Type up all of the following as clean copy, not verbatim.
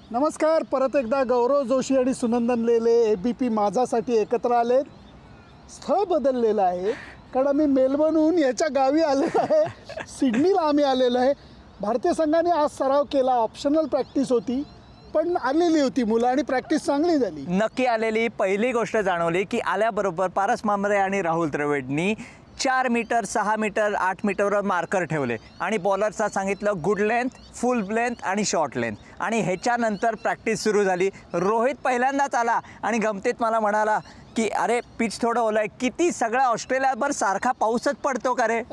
नमस्कार. परत एकदा गौरव जोशी आणि सुनंदन लेले ABP माझासाठी एकत्र आलेत. स्थळ बदललेलं आहे कारण आम्ही मेलबर्नहून याच्या गावी आलेलो आहे. सिडनीला आम्ही आलेलो आहे. भारतीय संघाने आज सराव केला. ऑप्शनल प्रॅक्टिस होती पण आलेली होती मुलं आणि प्रॅक्टिस चांगली झाली. नक्की आलेली पहिली गोष्ट जाणवली की आल्याबरोबर पारस मामरे आणि राहुल द्रविडनी 4 मीटर 6 मीटर 8 मीटरवर मार्कर ठेवले आणि बॉलरचा सांगितलं गुड लेंथ, फुल लेंथ आणि शॉर्ट लेंथ आणि ह्याच्यानंतर प्रॅक्टिस सुरू झाली. रोहित पहिल्यांदाच आला आणि गमतीत मला म्हणाला की अरे पिच थोडं ओलं आहे. किती सगळ्या ऑस्ट्रेलियाभर सारखा पाऊसच पडतो का रे.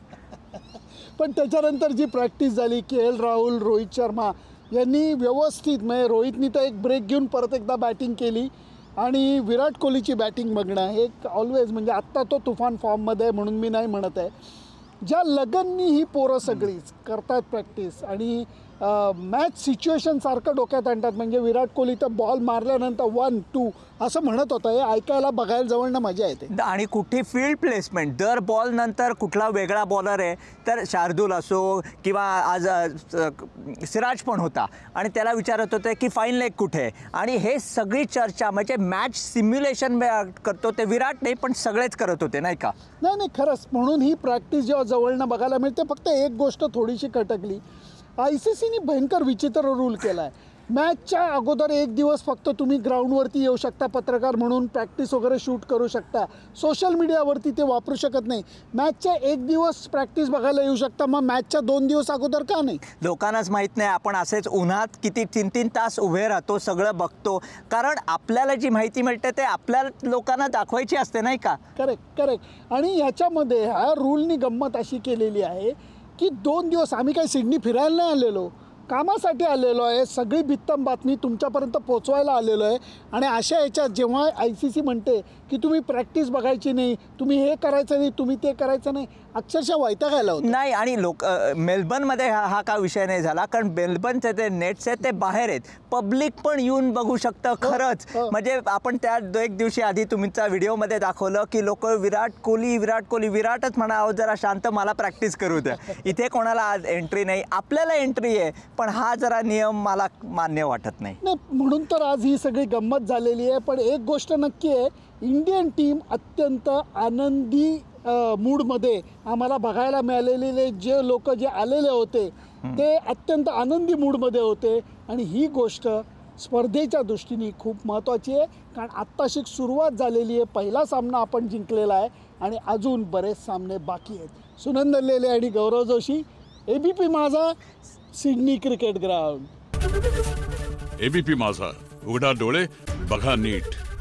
पण त्याच्यानंतर जी प्रॅक्टिस झाली KL राहुल, रोहित शर्मा यांनी व्यवस्थित म्हणजे रोहितनी तर एक ब्रेक घेऊन परत एकदा बॅटिंग केली आणि विराट कोहलीची बॅटिंग बघणं हे ऑलवेज म्हणजे आत्ता तो तुफान फॉर्ममध्ये आहे म्हणून मी नाही म्हणत आहे. ज्या लगननी ही पोरं सगळीच करतात प्रॅक्टिस आणि मॅच सिच्युएशन सारखं डोक्यात आणतात. म्हणजे विराट कोहली तर बॉल मारल्यानंतर 1-2 असं म्हणत होतं. हे ऐकायला बघायला जवळनं मजा येते. आणि कुठे फील्ड प्लेसमेंट दर बॉल नंतर कुठला वेगळा बॉलर आहे तर शार्दूल असो किंवा आज सिराज पण होता आणि त्याला विचारत होते की फाईन लेग कुठे आहे आणि हे सगळी चर्चा म्हणजे मॅच सिम्युलेशन करतो ते विराट नाही पण सगळेच करत होते नाही का. नाही खरंच म्हणून ही प्रॅक्टिस जेव्हा जवळनं बघायला मिळते. फक्त एक गोष्ट थोडीशी खटकली. ICCने भयंकर विचित्र रूल केला आहे. मॅचच्या अगोदर एक दिवस फक्त तुम्ही ग्राउंडवरती येऊ शकता पत्रकार म्हणून, प्रॅक्टिस वगैरे शूट करू शकता. सोशल मीडियावरती ते वापरू शकत नाही. मॅचच्या एक दिवस प्रॅक्टिस बघायला येऊ शकता. मग मॅचच्या 2 दिवस अगोदर का नाही. लोकांनाच माहीत नाही. आपण असेच उन्हात किती 3-3 तास उभे राहतो, सगळं बघतो कारण आपल्याला जी माहिती मिळते ते आपल्या लोकांना दाखवायची असते नाही का. करेक्ट. आणि ह्याच्यामध्ये ह्या रूलनी गंमत अशी केलेली आहे की 2 दिवस आम्ही काही सिडनी फिरायला नाही आलेलो, कामासाठी आलेलो आहे. सगळी बित्तम बातमी तुमच्यापर्यंत पोचवायला आलेलो आहे. आणि अशा याच्यात जेव्हा ICC म्हणते की तुम्ही प्रॅक्टिस बघायची नाही, तुम्ही हे करायचं नाही, तुम्ही ते करायचं नाही, अक्षरशः वैतागायला होतं. नाही आणि मेलबर्नमध्ये हा का विषय नाही झाला कारण मेलबर्नचे ते नेट्स आहेत ते बाहेर आहेत. पब्लिक पण येऊन बघू शकतं खरंच. म्हणजे आपण त्या एक दिवशी आधी तुमच्या व्हिडिओमध्ये दाखवलं की लोक विराट कोहली विराटच म्हणावं जरा शांत मला प्रॅक्टिस करू द्या. इथे कोणाला आज एंट्री नाही, आपल्याला एंट्री आहे पण हा जरा नियम मला मान्य वाटत नाही. म्हणून तर आज ही सगळी गंमत झालेली आहे. पण एक गोष्ट नक्की आहे, इंडियन टीम अत्यंत आनंदी मूडमध्ये आम्हाला बघायला मिळालेले जे लोक जे आलेले होते ते अत्यंत आनंदी मूडमध्ये होते. आणि ही गोष्ट स्पर्धेच्या दृष्टीने खूप महत्त्वाची आहे कारण आत्ताशी सुरुवात झालेली आहे. पहिला सामना आपण जिंकलेला आहे आणि अजून बरेच सामने बाकी आहेत. सुनंदन लेले आणि Gaurav Joshi, ABP Majha, Sydney cricket ground. ABP Majha, उघडा डोळे बघा नीट.